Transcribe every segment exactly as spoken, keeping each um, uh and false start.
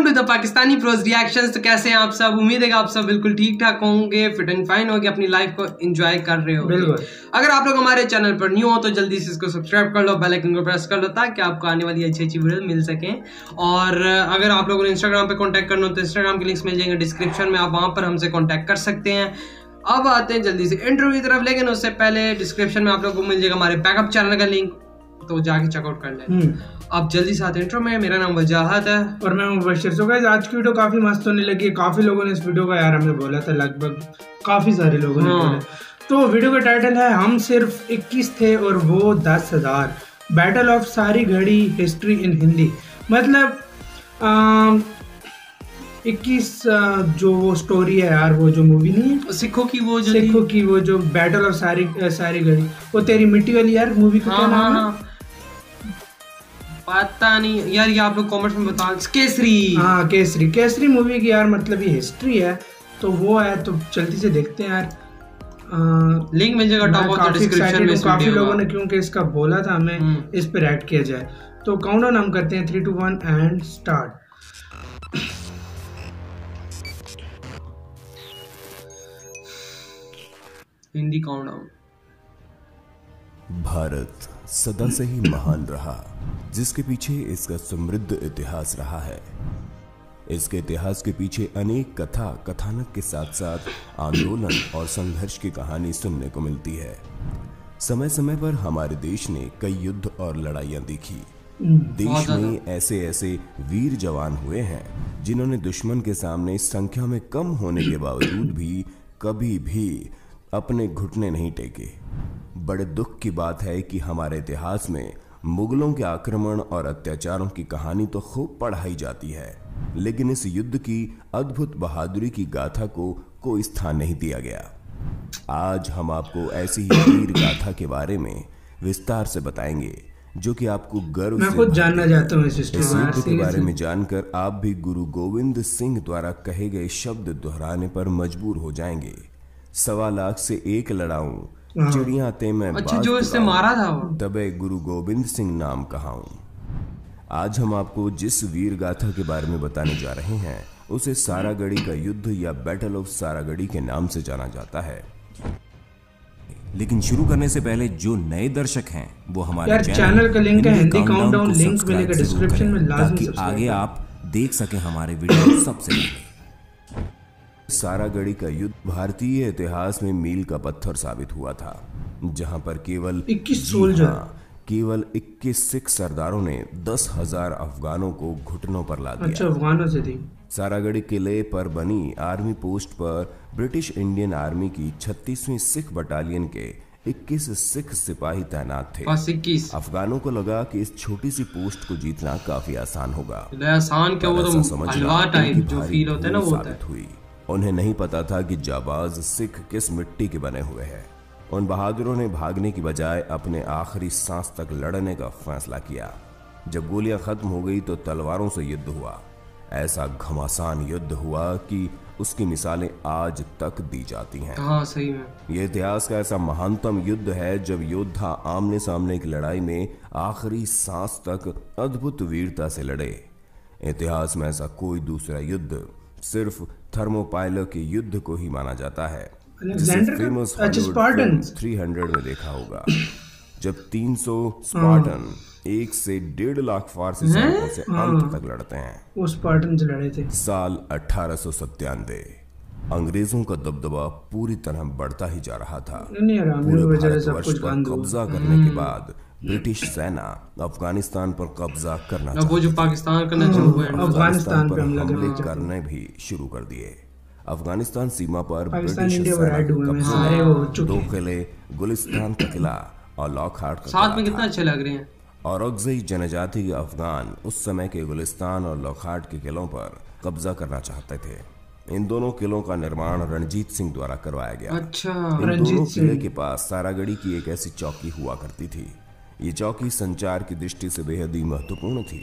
To the Pakistani pros reactions. तो कैसे हैं आप सब? उम्मीद है कि आप सब बिल्कुल ठीक ठाक होंगे, फिट एंड फाइन होंगे, अपनी लाइफ को एंजॉय कर रहे हो। अगर आप लोग हमारे चैनल पर न्यू हो तो जल्दी से इसको सब्सक्राइब कर लो, बेल आइकन को प्रेस कर लो ताकि आपको आने वाली अच्छी अच्छी वीडियो मिल सकें। और अगर आप लोगों ने इंस्टाग्राम पे कॉन्टैक्ट करना हो तो इंस्टाग्राम के लिंक्स मिल जाएंगे डिस्क्रिप्शन में, आप वहां पर हमसे कॉन्टैक्ट कर सकते हैं। अब आते हैं जल्दी से इंटरव्यू की तरफ, लेकिन उससे पहले डिस्क्रिप्शन में आप लोगों को मिल जाएगा हमारे बैकअप चैनल का लिंक, तो जाके चेकआउट कर लें। अब जल्दी से आते हैं इंट्रो में। मेरा नाम वजाहत है और मैं मुबशर। सो गाइस, आज की वीडियो काफी मस्त होने लगी है। काफी लोगों ने इस वीडियो का यार हमें बोला था, लगभग काफी सारे लोगों ने बोला। तो वीडियो का टाइटल है हम सिर्फ इक्कीस थे और वो दस हजार, बैटल ऑफ सारी घड़ी हिस्ट्री इन हिंदी। मतलब इक्कीस जो वो स्टोरी है यार, वो जो मूवी नहीं है सिखों की, वो जो सिखों की वो जो बैटल ऑफ सारी सारी घड़ी, वो तेरी मिट्टी वाली यार मूवी का क्या नाम है? पता नहीं यार, ये आप लोग कमेंट्स में बता। केसरी, हाँ केसरी केसरी मूवी की यार मतलब ये हिस्ट्री है, तो वो है। तो जल्दी से देखते हैं यार, आ, लिंक मिल जाएगा टॉप ऑफ द डिस्क्रिप्शन में। काफी लोगों ने क्योंकि इसका बोला था हमें इस पे रिएक्ट किया जाए, तो काउंटडाउन हम करते हैं three two one and start. Hindi countdown. Bharat सदा से ही महान रहा, जिसके पीछे इसका समृद्ध इतिहास रहा है। इसके इतिहास के पीछे अनेक कथा कथानक के साथ साथ आंदोलन और संघर्ष की कहानी सुनने को मिलती है। समय समय पर हमारे देश ने कई युद्ध और लड़ाइयां देखी। देश में ऐसे ऐसे वीर जवान हुए हैं जिन्होंने दुश्मन के सामने संख्या में कम होने के बावजूद भी कभी भी अपने घुटने नहीं टेके। बड़े दुख की बात है कि हमारे इतिहास में मुगलों के आक्रमण और अत्याचारों की कहानी तो खूब पढ़ाई जाती है, लेकिन इस युद्ध की अद्भुत बहादुरी की गाथा को कोई स्थान नहीं दिया गया। आज हम आपको ऐसी ही वीर गाथा के बारे में विस्तार से बताएंगे जो कि आपको गर्व मैं खुद जानना चाहता हूं। इस युद्ध के बारे में जानकर आप भी गुरु गोविंद सिंह द्वारा कहे गए शब्द दोहराने पर मजबूर हो जाएंगे। सवा लाख से एक लड़ाऊं, चिड़िया ते मैं अच्छा जो इससे मारा था वो, दबे गुरु गोविंद सिंह नाम कहाऊं। आज हम आपको जिस वीर गाथा के बारे में बताने जा रहे हैं उसे सारागढ़ी का युद्ध या बैटल ऑफ सारागढ़ी के नाम से जाना जाता है। लेकिन शुरू करने से पहले जो नए दर्शक हैं वो हमारे यार चैनल का लिंक है, हिंदी काउंटडाउन लिंक मिलेगा डिस्क्रिप्शन में, लाजमी ताकि आगे आप देख सकें हमारे वीडियो सबसे पहले। सारागढ़ी का युद्ध भारतीय इतिहास में मील का पत्थर साबित हुआ था, जहां पर केवल इक्कीस सोल्जर केवल इक्कीस सिख सरदारों ने दस हजार अफगानों को घुटनों पर ला दिया। अच्छा, अफगानों से थी। सारागढ़ी किले पर बनी आर्मी पोस्ट पर ब्रिटिश इंडियन आर्मी की छत्तीसवीं सिख बटालियन के इक्कीस सिख सिपाही तैनात थे। इक्कीस अफगानों को लगा कि इस छोटी सी पोस्ट को जीतना काफी आसान होगा। आसान क्या, वो तो हलवा टाइप जो फील होता है ना, वो साबित हुई। उन्हें नहीं पता था कि जाबाज सिख किस मिट्टी के बने हुए हैं। उन बहादुरों ने भागने की बजाय अपने आखिरी सांस तक लड़ने का फैसला किया। जब गोलियां खत्म हो गई तो तलवारों से युद्ध हुआ। ऐसा घमासान युद्ध हुआ कि उसकी मिसालें आज तक दी जाती हैं। हाँ, सही में यह इतिहास का ऐसा महानतम युद्ध है जब योद्धा आमने सामने की लड़ाई में आखिरी सांस तक अद्भुत वीरता से लड़े। इतिहास में ऐसा कोई दूसरा युद्ध सिर्फ थर्मोपाइला के युद्ध को ही माना जाता है, जिसे फेमस स्पार्टन थ्री हंड्रेड में देखा होगा, जब तीन सौ स्पार्टन एक से डेढ़ लाख फारसी सैनिकों से अंत तक लड़ते हैं। वो स्पार्टन से लड़े थे। साल अठारह सौ सत्तानवे अंग्रेजों का दबदबा पूरी तरह बढ़ता ही जा रहा था। पूरे भारतवर्ष पर कब्जा करने के बाद ब्रिटिश सेना अफगानिस्तान पर कब्जा करना चाहती, वो जो पाकिस्तान करना शुरू हुआ, अफगानिस्तान पर हमले करने भी शुरू कर दिए। अफगानिस्तान सीमा पर ब्रिटिश सेना कब्जा, दो किले, गुलिस्तान का किला और लॉकहार्ट का साथ में कितना अच्छे लग रहे हैं। औरकजई जनजाति के अफगान उस समय के गुलिस्तान और लॉकहार्ट के किलों पर कब्जा करना चाहते थे। इन दोनों किलों का निर्माण रणजीत सिंह द्वारा करवाया गया। अच्छा, इन दोनों किले के पास सारागढ़ी की एक ऐसी चौकी हुआ करती थी। ये चौकी संचार की दृष्टि से बेहद ही महत्वपूर्ण थी।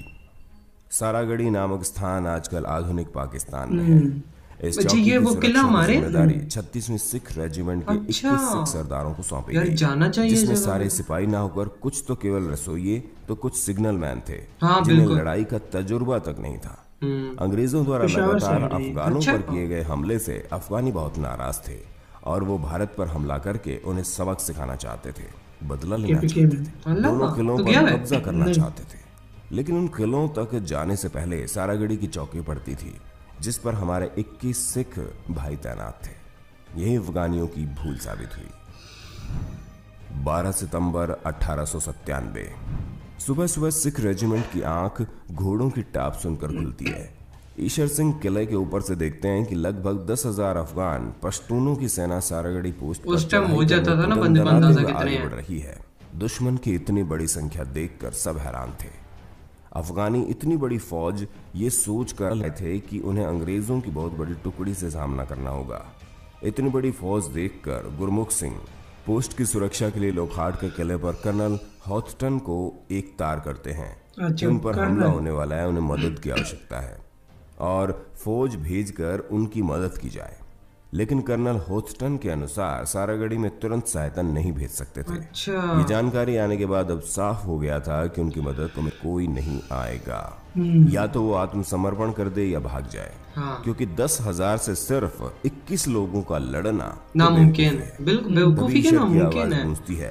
सारागढ़ी नामक स्थान आजकल आधुनिक पाकिस्तान में है। इस चौकी की सुरक्षा की जिम्मेदारी छत्तीसवीं सिख रेजिमेंट के इक्कीस सिख सरदारों को सौंपी गई, जिसमें सारे सिपाही ना होकर कुछ तो केवल रसोइये तो कुछ सिग्नल मैन थे, जिन्हें लड़ाई का तजुर्बा तक नहीं था। अंग्रेजों द्वारा लगातार अफगानों पर किए गए हमले से अफगानी बहुत नाराज थे और वो भारत पर हमला करके उन्हें सबक सिखाना चाहते थे, बदला लेना चाहते थे, दोनों किलों पर कब्जा करना चाहते थे। लेकिन उन किलों तक जाने से पहले सारागढ़ी की चौकी पड़ती थी जिस पर हमारे इक्कीस सिख भाई तैनात थे। यही अफगानियों की भूल साबित हुई। बारह सितंबर अठारह सौ सत्तानवे सुबह सुबह सिख रेजिमेंट की आंख घोड़ों की टाप सुनकर खुलती है। ईशर सिंह किले के ऊपर से देखते हैं कि लगभग दस हजार अफगान पश्तूनों की सेना सारागढ़ी पोस्ट पर उस टाइम हो जाता था ना बंदे बंदाजा कितने बढ़ रही है। दुश्मन की इतनी बड़ी संख्या देखकर सब हैरान थे। अफगानी इतनी बड़ी फौज ये सोच कर रहे थे कि उन्हें अंग्रेजों की बहुत बड़ी टुकड़ी से सामना करना होगा। इतनी बड़ी फौज देखकर गुरमुख सिंह पोस्ट की सुरक्षा के लिए लोखहाट के किले पर कर्नल हॉथटन को एक तार करते हैं कि उन पर हमला होने वाला है, उन्हें मदद की आवश्यकता है और फौज भेजकर उनकी मदद की जाए। लेकिन कर्नल हॉथटन के अनुसार सारागढ़ी में तुरंत सहायता नहीं भेज सकते थे। अच्छा। ये जानकारी आने के बाद अब साफ हो गया था कि उनकी मदद में कोई नहीं आएगा, या तो वो आत्मसमर्पण कर दे या भाग जाए। हाँ। क्योंकि दस हजार से सिर्फ इक्कीस लोगों का लड़ना नामुमकिन है। बिल्कुल बेवकूफी के नामुमकिन है। गूंजती है।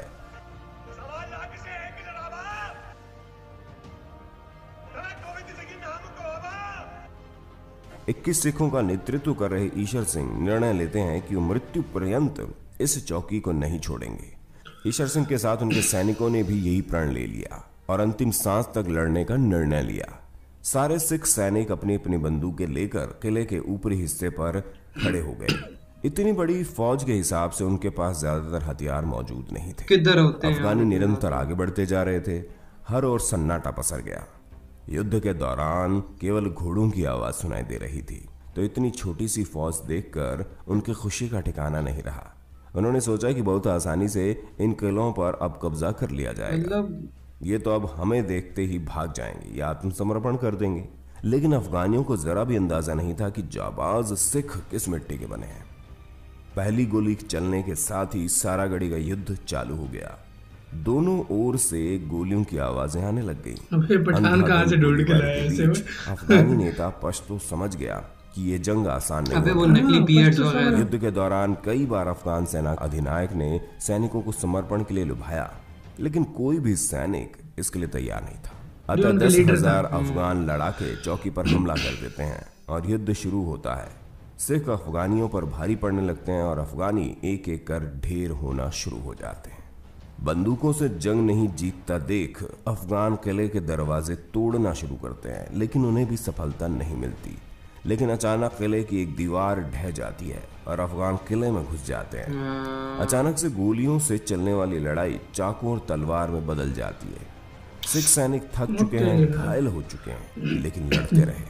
इक्कीस सिखों का नेतृत्व कर रहे ईशर सिंह निर्णय लेते हैं कि वो मृत्यु पर्यंत इस चौकी को नहीं छोड़ेंगे। ईशर सिंह के साथ उनके सैनिकों ने भी यही प्रण ले लिया और अंतिम सांस तक लड़ने का निर्णय लिया। सारे सिख सैनिक अपनी अपनी बंदूकें लेकर किले के ऊपरी हिस्से पर खड़े हो गए। इतनी बड़ी फौज के हिसाब से उनके पास ज्यादातर हथियार मौजूद नहीं थे। किधर होते हैं? अफगानी निरंतर आगे बढ़ते जा रहे थे। हर ओर सन्नाटा पसर गया। युद्ध के दौरान केवल घोड़ों की आवाज सुनाई दे रही थी, तो इतनी छोटी सी फौज देखकर उनकी खुशी का ठिकाना नहीं रहा। उन्होंने सोचा कि बहुत आसानी से इन किलों पर अब कब्जा कर लिया जाएगा। ये तो अब हमें देखते ही भाग जाएंगे या आत्मसमर्पण कर देंगे। लेकिन अफगानियों को जरा भी अंदाजा नहीं था कि जाबाज सिख किस मिट्टी के बने हैं। पहली गोली चलने के साथ ही सारागढ़ी का युद्ध चालू हो गया। दोनों ओर से गोलियों की आवाजें आने लग गई। पठान कहां से ढूंढ के लाया ऐसे? अफगानी नेता पश्तो समझ गया कि ये जंग आसान नहीं वो नकली बियर्ड्स वगैरह। युद्ध के दौरान कई बार अफगान सेना अधिनायक ने सैनिकों को समर्पण के लिए लुभाया, लेकिन कोई भी सैनिक इसके लिए तैयार नहीं था। अतः दस हजार अफगान लड़ाके चौकी पर हमला कर देते हैं और युद्ध शुरू होता है। सिख अफगानियों पर भारी पड़ने लगते हैं और अफगानी एक एक कर ढेर होना शुरू हो जाते हैं। बंदूकों से जंग नहीं जीतता देख अफगान किले के दरवाजे तोड़ना शुरू करते हैं, लेकिन उन्हें भी सफलता नहीं मिलती। लेकिन अचानक किले की एक दीवार ढह जाती है और अफगान किले में घुस जाते हैं। अचानक से गोलियों से चलने वाली लड़ाई चाकू और तलवार में बदल जाती है। सिख सैनिक थक चुके हैं, घायल हो चुके हैं, लेकिन लड़ते रहे।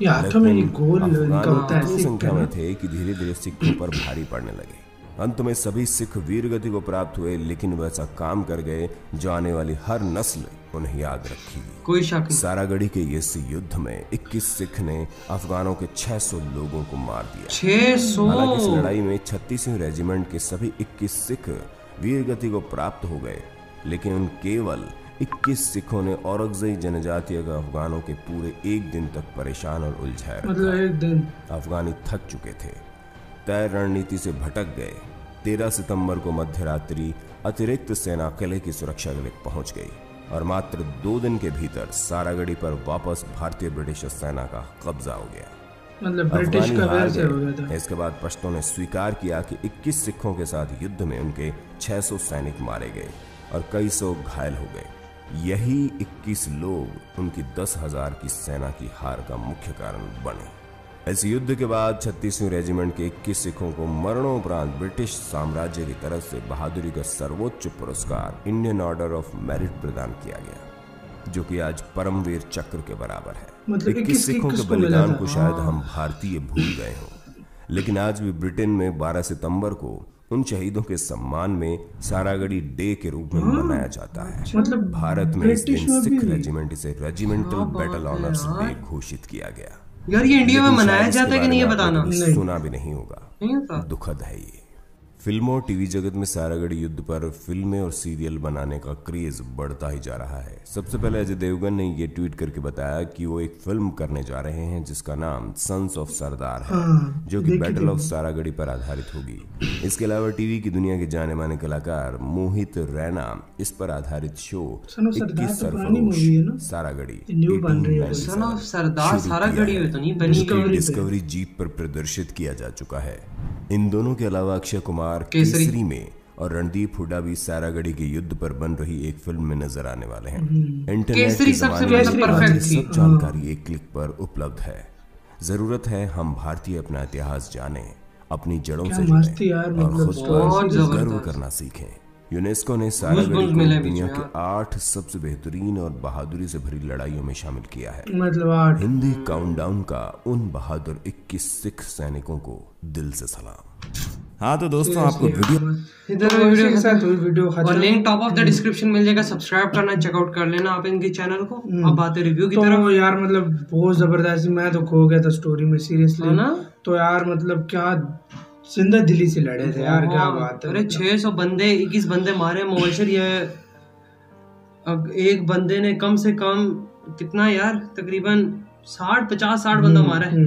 लेकिन संख्या में थे कि धीरे धीरे सिखों पर भारी पड़ने लगे। अंत में सभी सिख वीर गति को प्राप्त हुए, लेकिन वैसा काम कर गए जो आने वाली हर नस्ल उन्हें याद रखेगी। कोई शक नहीं। सारागढ़ी के इस युद्ध में इक्कीस सिख ने अफगानों के छह सौ लोगों को मार दिया। छह सौ। हालांकि इस लड़ाई में छत्तीसवीं रेजिमेंट के सभी इक्कीस सिख वीर गति को प्राप्त हो गए, लेकिन उन केवल इक्कीस सिखों ने औरकजई जनजातीय का अफगानों के पूरे एक दिन तक परेशान और उलझाए रखा। अफगानी थक चुके थे, तय रणनीति से भटक गए। तेरह सितंबर को मध्य रात्रि अतिरिक्त सेना किले की सुरक्षा के लिए पहुंच गई और मात्र दो दिन के भीतर सारागढ़ी पर वापस भारतीय ब्रिटिश सेना का कब्जा हो गया। मतलब ब्रिटिश का वैसे हो गया था। इसके बाद पश्तों ने स्वीकार किया कि इक्कीस सिखों के साथ युद्ध में उनके छह सौ सैनिक मारे गए और कई सौ घायल हो गए। यही इक्कीस लोग उनकी दस हजार की सेना की हार का मुख्य कारण बने। इस युद्ध के बाद छत्तीसवीं रेजिमेंट के इक्कीस सिखों को मरणोपरांत ब्रिटिश साम्राज्य की तरफ से बहादुरी का सर्वोच्च पुरस्कार इंडियन ऑर्डर ऑफ मेरिट प्रदान किया गया, जो कि आज परमवीर चक्र के बराबर है। मतलब इक्कीस सिखों के बलिदान को शायद हम भारतीय भूल गए हों, लेकिन आज भी ब्रिटेन में बारह सितंबर को उन शहीदों के सम्मान में सारागढ़ी डे के रूप में मनाया जाता है। मतलब भारत में इस दिन सिख रेजिमेंट से रेजिमेंटल बैटल ऑनर्स डे घोषित किया गया। यार ये इंडिया में मनाया जाता है कि नहीं ये बताना सुना भी नहीं होगा। दुखद है ये। फिल्मों और टीवी जगत में सारागढ़ी युद्ध पर फिल्में और सीरियल बनाने का क्रेज बढ़ता ही जा रहा है। सबसे पहले अजय देवगन ने ये ट्वीट करके बताया कि वो एक फिल्म करने जा रहे हैं जिसका नाम सन्स ऑफ सरदार है, हाँ, जो कि बैटल ऑफ सारागढ़ी पर आधारित होगी। इसके अलावा टीवी की दुनिया के जाने माने कलाकार मोहित रैना इस पर आधारित शो इक्कीस सरफरोश सारागढ़ी डिस्कवरी जीप पर प्रदर्शित किया जा चुका है। इन दोनों के अलावा अक्षय कुमार केसरी, केसरी में और रणदीप हुड्डा भी सारागढ़ी के युद्ध पर बन रही एक फिल्म में नजर आने वाले हैं। इंटरनेट के जमाने में सब जानकारी एक क्लिक पर उपलब्ध है। जरूरत है हम भारतीय अपना इतिहास जाने, अपनी जड़ों से जुड़ें और खुद पर गर्व करना सीखें। यूनेस्को ने सारागढ़ी को दुनिया के आठ सबसे बेहतरीन और बहादुरी से भरी लड़ाइयों में शामिल किया है। मतलब हिंदी काउंटडाउन का उन बहादुर इक्कीस सिख सैनिकों को दिल से सलाम। हाँ तो दोस्तों आपको वीडियो इधर वीडियो के साथ वीडियो और link top of the description मिल जाएगा। सब्सक्राइब करना, चेकआउट कर लेना आप इनके चैनल को। अब बातें रिव्यू की तो तरफ। यार मतलब बहुत जबरदस्त, मैं तो खो गया था स्टोरी में सीरियसली ना। तो यार मतलब क्या जिंदा दिली से लड़े थे यार, क्या बात है। अरे छह सौ बंदे, इक्कीस बंदे मारे मुबशर। ये अब एक बंदे ने कम से कम कितना यार तकरीबन साठ पचास साठ बंदा मारा है।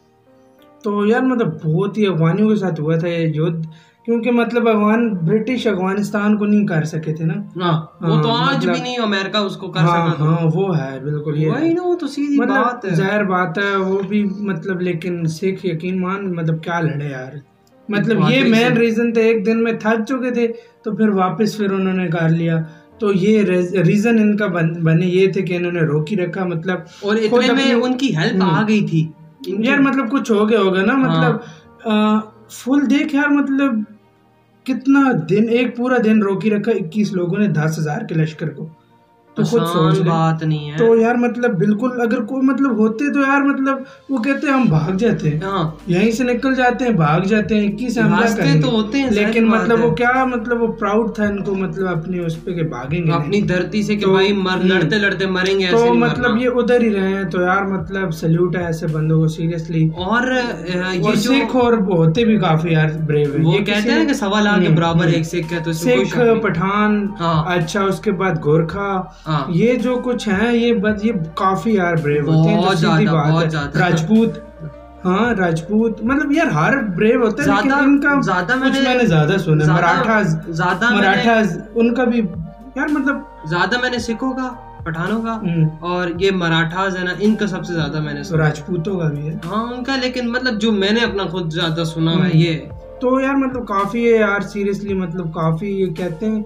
तो यार मतलब बहुत ही अफगानियों के साथ हुआ था ये युद्ध, क्योंकि मतलब अफगान ब्रिटिश अफगानिस्तान को नहीं कर सके थे ना। हाँ, वो तो आज मतलब, भी नहीं अमेरिका उसको कर हाँ, सका। हाँ वो है बिल्कुल, ये वही ना, वो तो सीधी मतलब बात है, जाहिर बात है वो भी मतलब। लेकिन सिख यकीन मान मतलब क्या लड़े यार, मतलब ये मेन रीजन थे। एक दिन में थक चुके थे तो फिर वापस फिर उन्होंने कर लिया। तो ये रीजन इनका बन, बने ये थे कि इन्होंने रोकी रखा मतलब। और इतने में उनकी हेल्प आ गई थी यार, मतलब कुछ हो गया होगा ना मतलब। हाँ। फुल देख यार मतलब कितना दिन, एक पूरा दिन रोकी रखा इक्कीस लोगों ने दस हजार के लश्कर को। तो खुद सोच बात नहीं है। तो यार मतलब बिल्कुल अगर कोई मतलब होते तो यार मतलब वो कहते हैं हम भाग जाते हैं, हाँ। यहीं से निकल जाते हैं, भाग जाते हैं, इक्कीस हमला तो होते हैं। लेकिन मतलब वो क्या मतलब वो प्राउड था इनको मतलब अपने उस पे के भागेंगे अपनी धरती से कि तो, भाई मर लड़ते लड़ते मरेंगे। तो ऐसे मतलब ये उधर ही रहे हैं। तो यार मतलब सैल्यूट है ऐसे बंदों को सीरियसली। और ये सिख और होते भी काफी यार ब्रेव है। वो कहते हैं कि सवा लाख के बराबर एक सिख है। तो सिख, पठान, अच्छा उसके बाद गोरखा, ये जो कुछ है ये बद, ये काफी यार ब्रेव होते हैं। जो सीधी बात है। राजपूत, हाँ राजपूत मतलब यार हर ब्रेव होता है। लेकिन इनका ज्यादा मैंने मैंने ज्यादा सुना। मराठा ज्यादा मराठा उनका भी यार मतलब ज्यादा मैंने सिखों का, पठानों का और ये मराठास है ना, इनका सबसे ज्यादा मैंने सुना। राजपूतों का भी है हाँ उनका, लेकिन मतलब जो मैंने अपना खुद ज्यादा सुना है ये। तो यार मतलब काफी है यार सीरियसली, मतलब काफी ये कहते हैं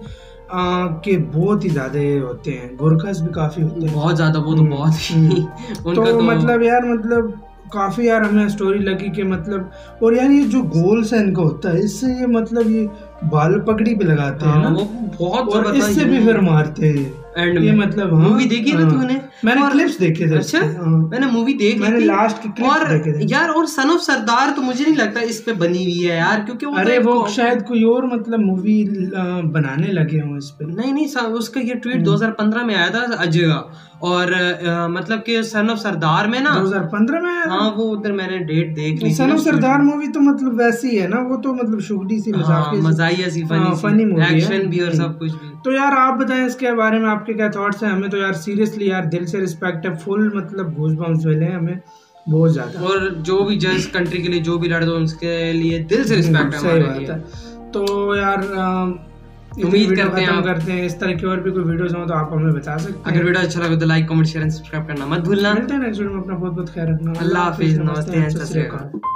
के बहुत ही ज्यादा होते हैं। गोरखास भी काफी होते हैं, बहुत ज्यादा। वो तो बहुत ही तो, तो मतलब यार मतलब काफी यार हमें स्टोरी लगी कि मतलब। और यार ये जो गोल्स है इनका होता है, इससे ये मतलब ये बाल पगड़ी पे लगाते हैं ना, वो बहुत। और इससे भी फिर मारते हैं एंड ये मतलब। हाँ, मूवी देखी ना तूने? मैंने क्लिप्स देखे थे। अच्छा, मैंने मूवी देख मैंने लास्ट की क्लिप्स देखे थे यार। और सन ऑफ सरदार तो मुझे नहीं लगता इस पे बनी हुई है यार, क्योंकि वो अरे वो शायद कोई और मतलब मूवी बनाने लगे हों इस पे। नहीं नहीं, उसका ये ट्वीट दो हज़ार पंद्रह में आया था अजय का। और आ, मतलब कि सन ऑफ सरदार में ना दो हज़ार पंद्रह में आया। हाँ वो उधर मैंने डेट देख ली। सन ऑफ सरदार मूवी तो मतलब वैसी है ना, वो तो मतलब शुगड़ी सी मजाकिया मजाइया सी फनी मूवी, एक्शन भी और सब कुछ भी। तो यार आप बताएं इसके बारे में आपके क्या थॉट्स हैं? हमें तो यार सीरियसली यार दिल से रिस्पेक्ट है, फुल मतलब गूज़बम्प्स मिले हैं हमें बहुत ज्यादा। और जो भी जिस कंट्री के लिए जो भी लड़ दो उसके लिए दिल से रिस्पेक्ट है। सही बात है। तो यार उम्मीद करते हैं करते हैं इस तरह की और भी कोई वीडियोस हो तो आप हमें बता सकते हैं। अगर वीडियो अच्छा लगे तो like, comment, share and subscribe करना मत भूलना। मिलते हैं नेक्स्ट वीडियो में, अपना बहुत बहुत ख्याल रखना। अल्लाह हाफिज, नमस्ते, सत श्री अकाल।